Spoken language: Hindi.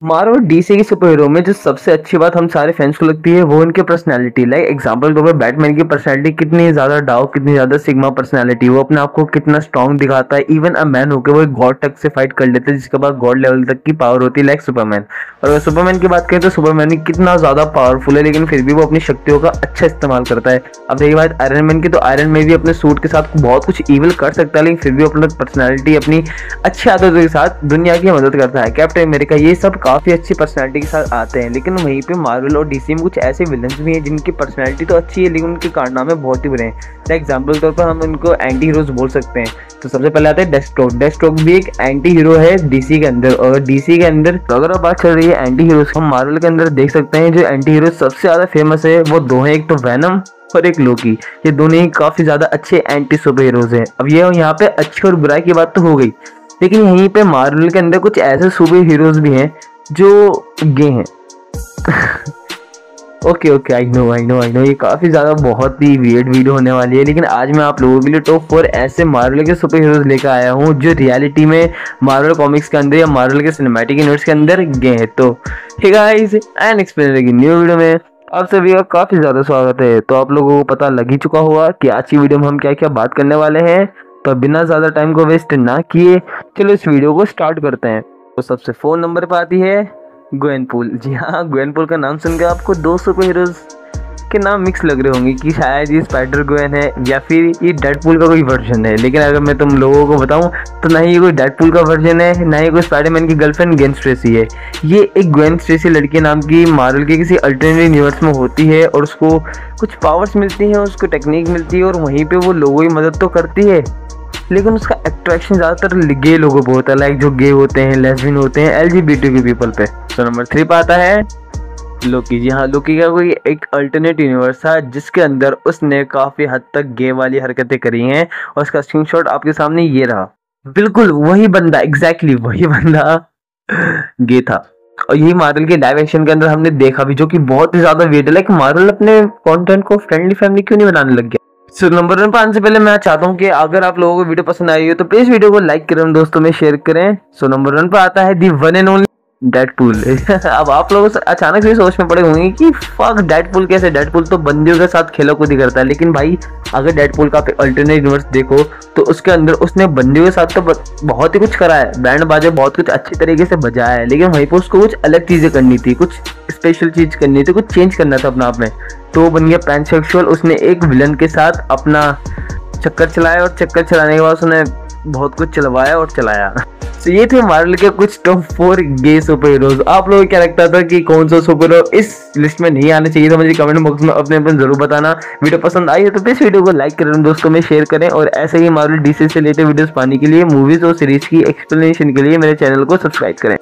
मार्वल डीसी के सुपर हीरो में जो सबसे अच्छी बात हम सारे फैंस को लगती है वो उनकी पर्सनालिटी। लाइक एग्जांपल तौर पर बैटमैन की पर्सनालिटी कितनी ज्यादा डार्क, कितनी ज्यादा सिग्मा पर्सनालिटी, वो अपने आप को कितना स्ट्रांग दिखाता है। इवन अ मैन होकर वो एक गॉड तक से फाइट कर लेता है, जिसके पास गॉड लेवल तक की पावर होती है, लाइक सुपरमैन। और अगर सुपरमैन की बात करें तो सुपरमैन भी कितना ज्यादा पावरफुल है, लेकिन फिर भी वो अपनी शक्तियों का अच्छा इस्तेमाल करता है। अब रही बात आयरन मैन की, तो आयरन मैन भी अपने सूट के साथ बहुत कुछ इविल कर सकता है, लेकिन फिर भी अपना पर्सनालिटी, अपनी अच्छी आदतों के साथ दुनिया की मदद करता है। कैप्टन अमेरिका, ये सब काफी अच्छी पर्सनालिटी के साथ आते हैं। लेकिन वहीं पे मार्वल और डीसी में कुछ ऐसे विलन्स भी हैं जिनकी पर्सनालिटी तो अच्छी है, लेकिन उनके कारनामे बहुत ही बुरे हैं। तो एग्जाम्पल तौर पर हम उनको एंटी हीरोज बोल सकते हैं। तो सबसे पहले आता है डेस्ट्रोक। डेस्ट्रोक भी एक एंटी हीरो है डीसी के अंदर। और डीसी के अंदर तो अगर बात चल रही है एंटी हीरोज, हम मार्वल के अंदर देख सकते हैं जो एंटी हीरो सबसे ज्यादा फेमस है वो दो हैं, एक तो वेनम और एक लोकी। ये दोनों ही काफी ज्यादा अच्छे एंटी सुपर हीरोज हैं। अब ये यहाँ पे अच्छी और बुराई की बात तो हो गई, लेकिन यहीं पे मार्वल के अंदर कुछ ऐसे सुपर हीरोज भी हैं जो गे हैं। ओके, आई नो ये काफी ज्यादा बहुत ही वियर्ड वीडियो होने वाली है, लेकिन आज मैं आप लोगों के लिए टॉप 4 ऐसे मार्वल के सुपर हीरोज लेकर आया हूँ जो रियलिटी में मार्वल कॉमिक्स के अंदर या मार्वल के सिनेमैटिक यूनिवर्स के अंदर गे हैं। तो हे गाइस, एंड एक्सप्लेनर की न्यू वीडियो में आप सभी का काफी ज्यादा स्वागत है। तो आप लोगों को पता लग ही चुका होगा कि आज की वीडियो में हम क्या क्या बात करने वाले हैं। तो बिना ज्यादा टाइम को वेस्ट ना किए चलो इस वीडियो को स्टार्ट करते हैं। तो सबसे 4 नंबर पर आती है ग्वेनपूल। जी हाँ, ग्वेनपूल का नाम सुनकर आपको दो सुपर हीरोज के नाम मिक्स लग रहे होंगे कि शायद ये स्पाइडर ग्वेन है या फिर ये डेडपूल का कोई वर्जन है। लेकिन अगर मैं तुम लोगों को बताऊं तो ना ही ये कोई डेडपूल का वर्जन है, ना ही कोई स्पाइडरमैन की गर्लफ्रेंड ग्वेन स्टेसी है। ये एक ग्वेन स्टेसी लड़की नाम की मार्वल के किसी अल्टरनेटिव यूनिवर्स में होती है और उसको कुछ पावर्स मिलती हैं, उसको टेक्निक मिलती है और वहीं पर वो लोगों की मदद तो करती है, लेकिन उसका अट्रैक्शन ज़्यादातर गे लोगों पर होता है, लाइक जो गे होते हैं, लेस्बियन होते हैं, LGBT पीपल पे। तो नंबर 3 पे आता है लोकी। जी हाँ, लोकी का कोई एक अल्टरनेट यूनिवर्स था जिसके अंदर उसने काफ़ी हद तक गे वाली हरकतें करी हैं और उसका स्क्रीनशॉट आपके सामने ये रहा। बिल्कुल वही बंदा, एग्जैक्टली वही बंदा गे था। और यही मार्वल के लाइव एक्शन के अंदर हमने देखा भी, जो कि बहुत ही ज़्यादा वियर्ड है। लाइक मार्वल अपने कंटेंट को फ्रेंडली फैमिली क्यों नहीं बनाने लग गया। सो नंबर 1 पर आने से पहले मैं चाहता हूँ कि अगर आप लोगों को वीडियो पसंद आई हो तो प्लीज वीडियो को लाइक करें, दोस्तों में शेयर करें। सो नंबर 1 पर आता है the one and only Deadpool. अब आप लोग अचानक से सोच में पड़े होंगे कि फक डेडपूल कैसे, डेडपूल तो बंदियों के साथ खेला कूदी करता है। लेकिन भाई अगर डेडपूल का अल्टरनेट यूनिवर्स देखो तो उसके अंदर उसने बंदियों के साथ तो बहुत ही कुछ करा है, बैंड बाजे बहुत कुछ अच्छी तरीके से बजाया है, लेकिन वहीं पर उसको कुछ अलग चीजें करनी थी, कुछ स्पेशल चीज करनी थी, कुछ चेंज करना था अपने आप में। तो वो बन गया पैनसेक्सुअल। उसने एक विलन के साथ अपना चक्कर चलाया और चक्कर चलाने के बाद उसने बहुत कुछ चलवाया और चलाया। तो ये थे मार्वल के कुछ टॉप 4 गे सुपर हीरोज। आप लोगों को क्या लगता था कि कौन सा सुपर हीरो इस लिस्ट में नहीं आने चाहिए? तो मुझे कमेंट बॉक्स में अपने जरूर बताना। वीडियो पसंद आई है तो प्लीज वीडियो को लाइक करें, दोस्तों में शेयर करें और ऐसे ही मार्वल डीसी से रिलेटेड वीडियोस पाने के लिए, मूवीज और सीरीज की एक्सप्लेनेशन के लिए मेरे चैनल को सब्सक्राइब करें।